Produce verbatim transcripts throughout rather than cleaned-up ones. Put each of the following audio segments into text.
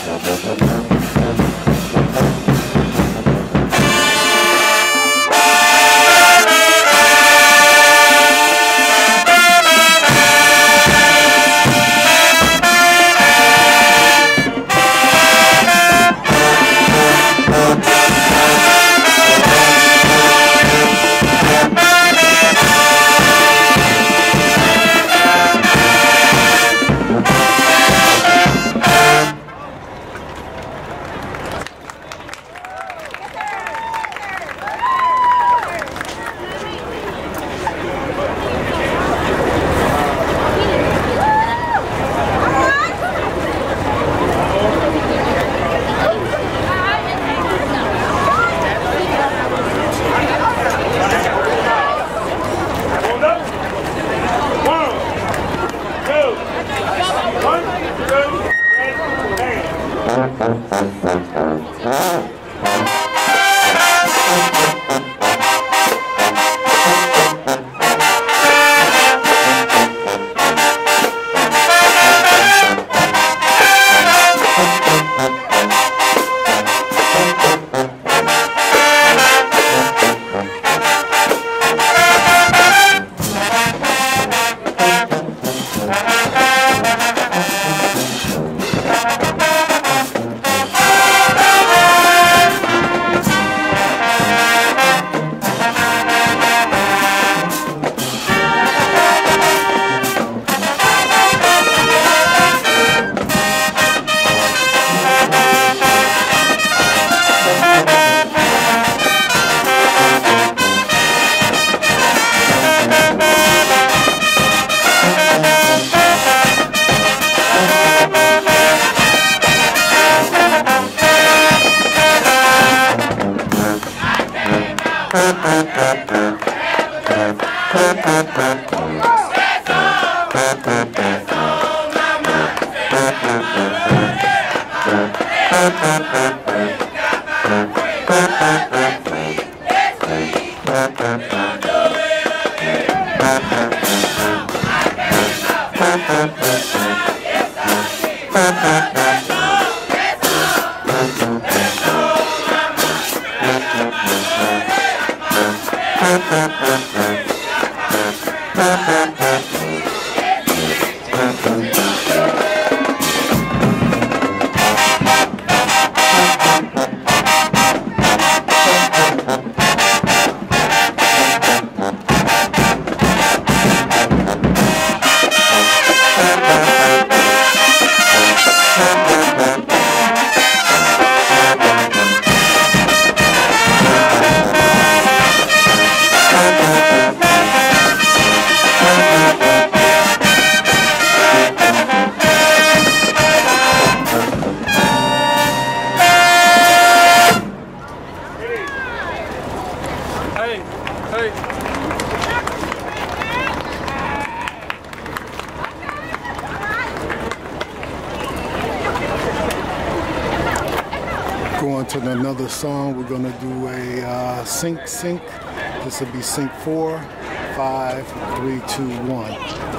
Going to another song, we're gonna do a uh, sync sync. This will be sync four, five, three, two, one.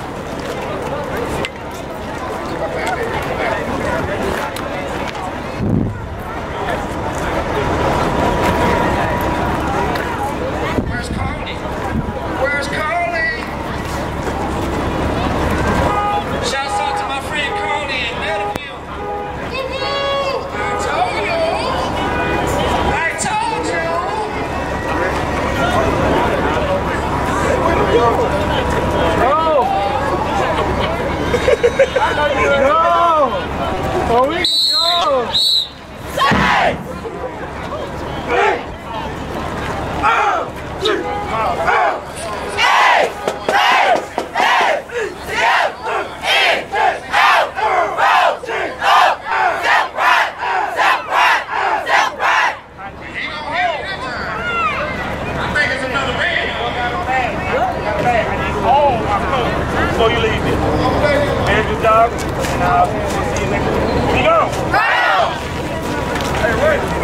Where's Carly? Where's Carly? Shouts out to my friend Carly in Meadowview. I told you. I told you. No. No. Oh, we go. Say. Hey. Oh. Oh. Hey. Hey. Hey. Step in. Out. Roll. Up. Step right. Step right. Step right. He gonna hit it this time. I think it's another band. Oh, my coach. Before you leave it. Man, good job. And I'll see you next week. Be gone. Hey, wait.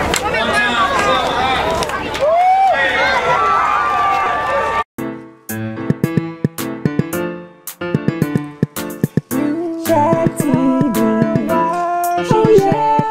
SHAQ T V. Oh, yeah.